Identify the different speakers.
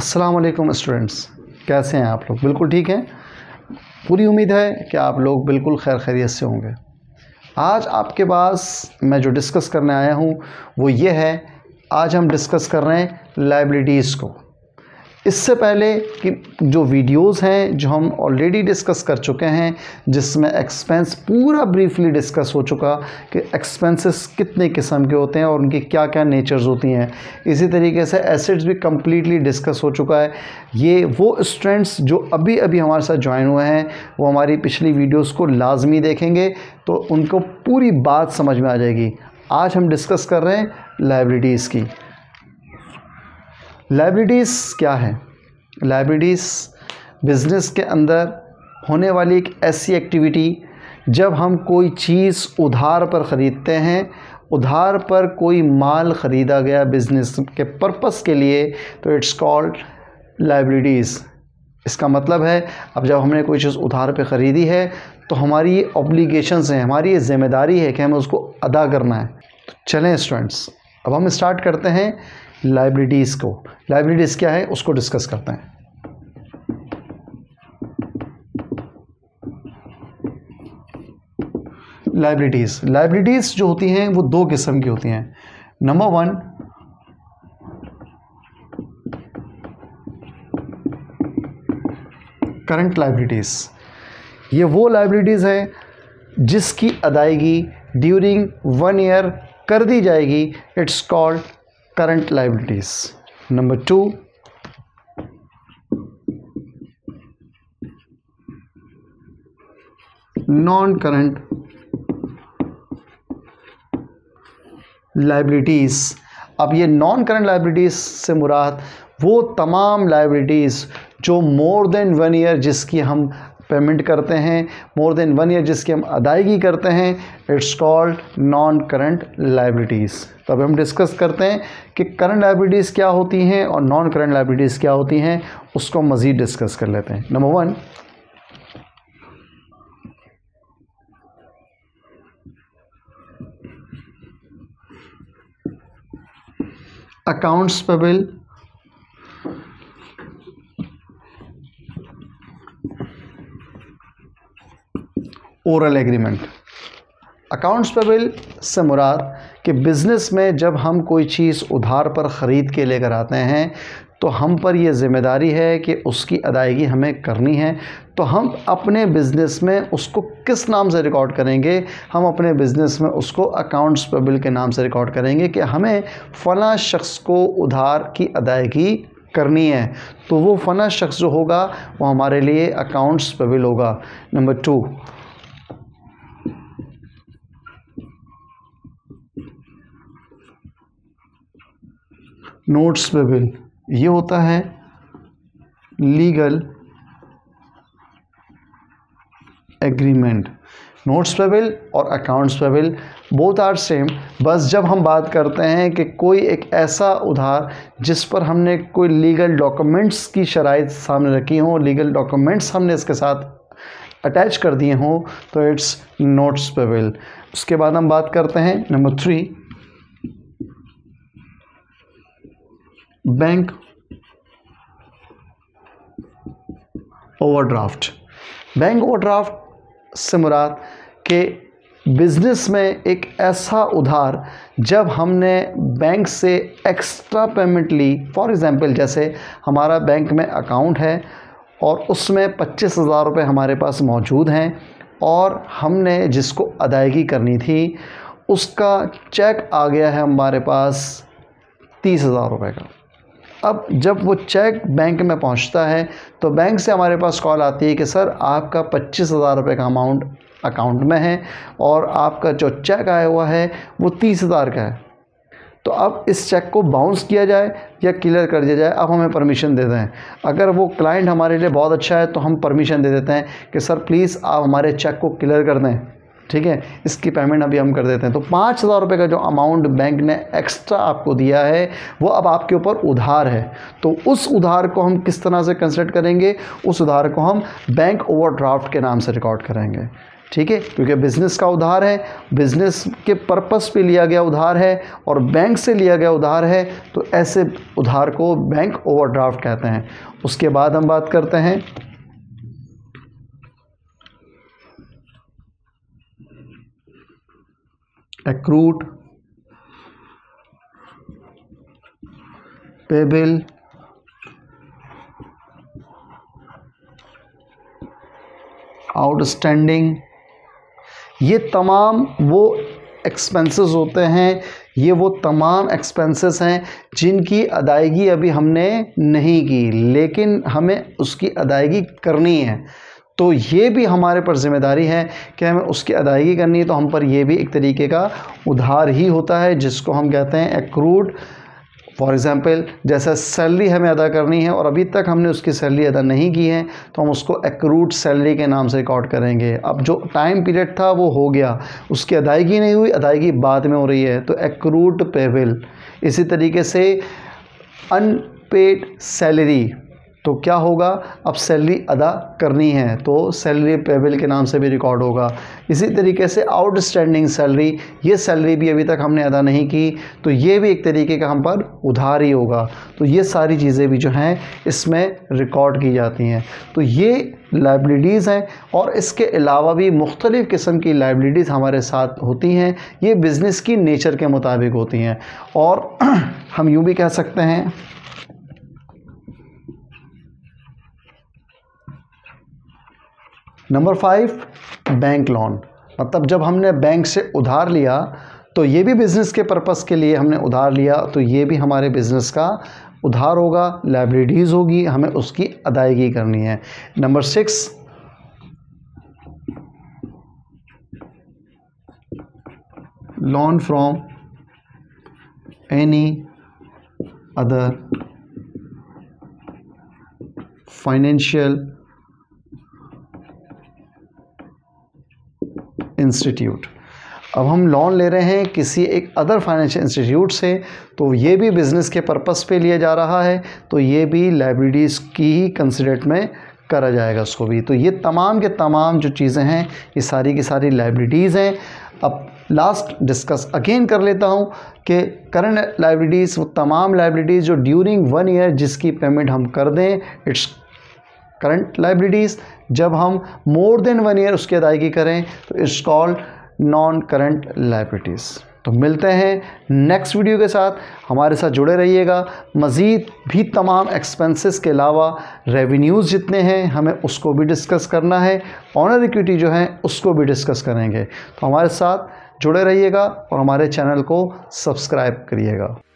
Speaker 1: अस्सलाम वालेकुम स्टूडेंट्स, कैसे हैं आप लोग? बिल्कुल ठीक हैं। पूरी उम्मीद है कि आप लोग बिल्कुल खैर खैरियत से होंगे। आज आपके पास मैं जो डिस्कस करने आया हूँ वो ये है, आज हम डिस्कस कर रहे हैं लायबिलिटीज़ को। इससे पहले कि जो वीडियोस हैं जो हम ऑलरेडी डिस्कस कर चुके हैं, जिसमें एक्सपेंस पूरा ब्रीफली डिस्कस हो चुका कि एक्सपेंसेस कितने किस्म के होते हैं और उनकी क्या क्या नेचर्स होती हैं। इसी तरीके से एसेट्स भी कम्प्लीटली डिस्कस हो चुका है। ये वो स्टूडेंट्स जो अभी अभी हमारे साथ ज्वाइन हुए हैं वो हमारी पिछली वीडियोस को लाजमी देखेंगे तो उनको पूरी बात समझ में आ जाएगी। आज हम डिस्कस कर रहे हैं लायबिलिटीज़ की। लायबिलिटीज़ क्या है? लायबिलिटीज़ बिज़नेस के अंदर होने वाली एक ऐसी एक्टिविटी जब हम कोई चीज़ उधार पर ख़रीदते हैं, उधार पर कोई माल ख़रीदा गया बिज़नेस के पर्पस के लिए, तो इट्स कॉल्ड लायबिलिटीज़। इसका मतलब है अब जब हमने कोई चीज़ उधार पे ख़रीदी है तो हमारी ये ऑब्लिगेशंस हैं, हमारी ये ज़िम्मेदारी है कि हमें उसको अदा करना है। तो चलें स्टूडेंट्स, अब हम स्टार्ट करते हैं लायबिलिटीज़ को। लायबिलिटीज़ क्या है उसको डिस्कस करते हैं। लायबिलिटीज़ जो होती हैं वो दो किस्म की होती हैं। Number one, current liabilities. ये वो लायबिलिटीज़ है जिसकी अदायगी ड्यूरिंग 1 ईयर कर दी जाएगी। It's called current liabilities. Number two, non current liabilities. अब ये नॉन करंट लायबिलिटीज़ से मुराद वो तमाम लायबिलिटीज़ जो मोर देन 1 ईयर जिसकी हम पेमेंट करते हैं, मोर देन 1 ईयर जिसकी हम अदायगी करते हैं, it's called non current liabilities. तो अब हम डिस्कस करते हैं कि करंट लायबिलिटीज़ क्या होती हैं और नॉन करंट लायबिलिटीज़ क्या होती हैं, उसको मज़ीद डिस्कस कर लेते हैं। Number one, accounts payable oral agreement. Accounts payable से मुराद कि बिज़नेस में जब हम कोई चीज़ उधार पर ख़रीद के लेकर आते हैं तो हम पर यह ज़िम्मेदारी है कि उसकी अदायगी हमें करनी है। तो हम अपने बिज़नेस में उसको किस नाम से रिकॉर्ड करेंगे? हम अपने बिज़नेस में उसको अकाउंट्स पेबल के नाम से रिकॉर्ड करेंगे कि हमें फ़लाँ शख्स को उधार की अदायगी करनी है। तो वो फ़लाँ शख्स जो होगा वो हमारे लिए अकाउंट्स पेबल होगा। Number two, notes payable. ये होता है लीगल एग्रीमेंट। नोट्स पेबल और accounts payable both are same. बस जब हम बात करते हैं कि कोई एक ऐसा उधार जिस पर हमने कोई लीगल डॉक्यूमेंट्स की शराइत सामने रखी हों, लीगल डॉक्यूमेंट्स हमने इसके साथ अटैच कर दिए हों, तो इट्स नोट्स पेबल। उसके बाद हम बात करते हैं number three, bank overdraft. Bank overdraft से मुराद के बिज़नेस में एक ऐसा उधार जब हमने बैंक से एक्स्ट्रा पेमेंट ली। फॉर एग्ज़ाम्पल, जैसे हमारा बैंक में अकाउंट है और उसमें 25,000 रुपये हमारे पास मौजूद हैं और हमने जिसको अदायगी करनी थी उसका चेक आ गया है हमारे पास 30,000 रुपये का। अब जब वो चेक बैंक में पहुंचता है तो बैंक से हमारे पास कॉल आती है कि सर आपका 25,000 रुपये का अमाउंट अकाउंट में है और आपका जो चेक आया हुआ है वो 30,000 का है। तो अब इस चेक को बाउंस किया जाए या क्लियर कर दिया जाए, अब हमें परमिशन दे दें। अगर वो क्लाइंट हमारे लिए बहुत अच्छा है तो हम परमिशन दे देते हैं कि सर प्लीज़ आप हमारे चेक को क्लियर कर दें, ठीक है, इसकी पेमेंट अभी हम कर देते हैं। तो 5,000 रुपये का जो अमाउंट बैंक ने एक्स्ट्रा आपको दिया है वो अब आपके ऊपर उधार है। तो उस उधार को हम किस तरह से कंसिडर करेंगे? उस उधार को हम बैंक ओवरड्राफ्ट के नाम से रिकॉर्ड करेंगे, ठीक है, क्योंकि बिज़नेस का उधार है, बिज़नेस के पर्पस पे लिया गया उधार है और बैंक से लिया गया उधार है, तो ऐसे उधार को बैंक ओवरड्राफ्ट कहते हैं। उसके बाद हम बात करते हैं एक्रूड पेबल आउटस्टैंडिंग। ये तमाम वो एक्सपेंसेस होते हैं, ये वो तमाम एक्सपेंसेस हैं जिनकी अदायगी अभी हमने नहीं की, लेकिन हमें उसकी अदायगी करनी है। तो ये भी हमारे पर जिम्मेदारी है कि हमें उसकी अदायगी करनी है। तो हम पर ये भी एक तरीके का उधार ही होता है, जिसको हम कहते हैं एक्रूड। फॉर एग्ज़ाम्पल, जैसे सैलरी हमें अदा करनी है और अभी तक हमने उसकी सैलरी अदा नहीं की है, तो हम उसको एक्रूड सैलरी के नाम से रिकॉर्ड करेंगे। अब जो टाइम पीरियड था वो हो गया, उसकी अदायगी नहीं हुई, अदायगी बाद में हो रही है, तो एक्रूड पेबल। इसी तरीके से अनपेड सैलरी, तो क्या होगा, अब सैलरी अदा करनी है तो सैलरी पेबल के नाम से भी रिकॉर्ड होगा। इसी तरीके से आउटस्टैंडिंग सैलरी, ये सैलरी भी अभी तक हमने अदा नहीं की, तो ये भी एक तरीके का हम पर उधार ही होगा। तो ये सारी चीज़ें भी जो हैं इसमें रिकॉर्ड की जाती हैं। तो ये लाइबिलिटीज़ हैं और इसके अलावा भी मुख्तलिफ़ किस्म की लाइबिलिटीज़ हमारे साथ होती हैं। ये बिज़नेस की नेचर के मुताबिक होती हैं और हम यूँ भी कह सकते हैं नंबर 5, बैंक लोन। मतलब जब हमने बैंक से उधार लिया तो ये भी बिज़नेस के पर्पस के लिए हमने उधार लिया, तो ये भी हमारे बिज़नेस का उधार होगा, लायबिलिटीज़ होगी, हमें उसकी अदायगी करनी है। Number 6, loan from any other financial institute. अब हम लोन ले रहे हैं किसी एक अदर फाइनेंशियल इंस्टीट्यूट से, तो ये भी बिज़नेस के पर्पस पे लिया जा रहा है, तो ये भी लायबिलिटीज़ की ही कंसिडरेट में करा जाएगा उसको भी। तो ये तमाम के तमाम जो चीज़ें हैं ये सारी की सारी लायबिलिटीज़ हैं। अब लास्ट डिस्कस अगेन कर लेता हूँ कि करंट लायबिलिटीज़, वो तमाम लायबिलिटीज़ जो ड्यूरिंग 1 ईयर जिसकी पेमेंट हम कर दें, इट्स करंट लायबिलिटीज़। जब हम मोर देन 1 ईयर उसकी अदायगी करें तो it's called non current liabilities. तो मिलते हैं नेक्स्ट वीडियो के साथ, हमारे साथ जुड़े रहिएगा। मज़ीद भी तमाम एक्सपेंसेस के अलावा रेवेन्यूज़ जितने हैं हमें उसको भी डिस्कस करना है, ऑनर इक्विटी जो है उसको भी डिस्कस करेंगे। तो हमारे साथ जुड़े रहिएगा और हमारे चैनल को सब्सक्राइब करिएगा।